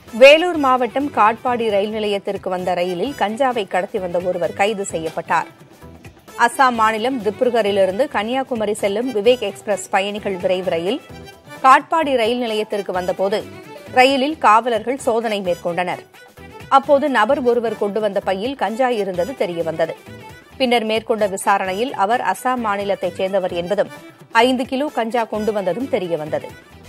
வேலூர் மாவட்டம் காட்பாடி ரயில் நிலையத்திற்கு வந்த ரயிலில் கஞ்சாவை கடத்தி வந்த ஒருவர் கைது செய்யப்பட்டார். அசாம் மாநிலம் திப்ருகரிலிருந்து கன்னியாகுமரி செல்லும் விவேக் எக்ஸ்பிரஸ் பயணிகள் விரைவு ரயில் காட்பாடி ரயில் நிலையத்திற்கு வந்தபோது ரயிலில் காவலர்கள் சோதனை மேற்கொண்டனர். அப்போது நபர் ஒருவர் கொண்டு வந்த பையில் கஞ்சா இருந்தது தெரியவந்தது. பின்னர் மேற்கொண்ட விசாரணையில் அவர் அசாம் மாநிலத்தைச் சேர்ந்தவர் என்பதும் 5 கிலோ கஞ்சா கொண்டு வந்ததும் தெரியவந்தது.